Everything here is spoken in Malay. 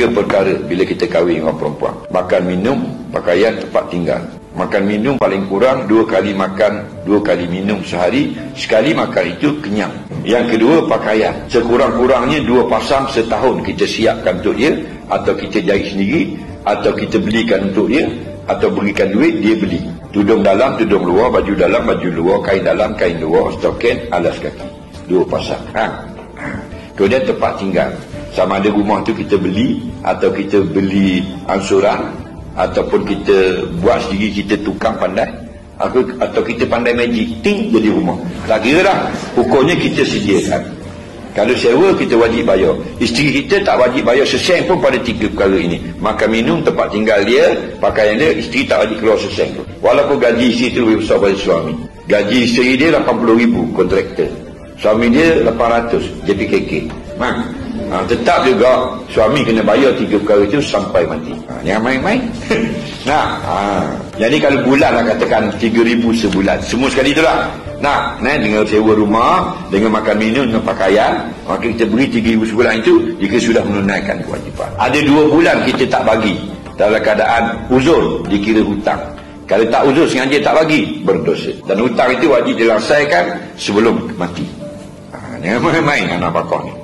3 perkara bila kita kahwin dengan perempuan. Makan, minum, pakaian, tempat tinggal. Makan minum paling kurang 2 kali makan, 2 kali minum sehari. Sekali makan itu kenyang. Yang kedua, pakaian. Sekurang-kurangnya 2 pasang setahun kita siapkan untuk dia, atau kita jahit sendiri, atau kita belikan untuk dia, atau berikan duit dia beli. Tudung dalam, tudung luar, baju dalam, baju luar, kain dalam, kain luar, stoken, alas kaki. 2 pasang. Kemudian tempat tinggal. Sama ada rumah tu kita beli, atau kita beli ansuran, ataupun kita buat sendiri, kita tukang pandai, atau kita pandai magic, ting jadi rumah. Tak kira dah, pokoknya kita sediakan. Kalau sewa kita wajib bayar. Isteri kita tak wajib bayar sesen pun pada 3 perkara ini. Makan, minum, tempat tinggal dia, pakaian dia, isteri tak wajib keluar sesen pun. Walaupun gaji isteri tu lebih besar pada suami. Gaji isteri dia 80,000 kontraktor, suami dia 800 JPKK. Tetap juga suami kena bayar 3 perkara itu sampai mati. Jangan main-main. Jadi kalau bulan lah, katakan 3,000 sebulan, semua sekali itulah. Dengan sewa rumah, dengan makan minum, dengan pakaian, maka kita beri 3,000 sebulan itu jika sudah menunaikan kewajipan. Ada 2 bulan kita tak bagi, dalam keadaan uzur, dikira hutang. Kalau tak uzur sengaja tak bagi, berdosa. Dan hutang itu wajib diselesaikan sebelum mati. Jangan main-main anak pakar ni.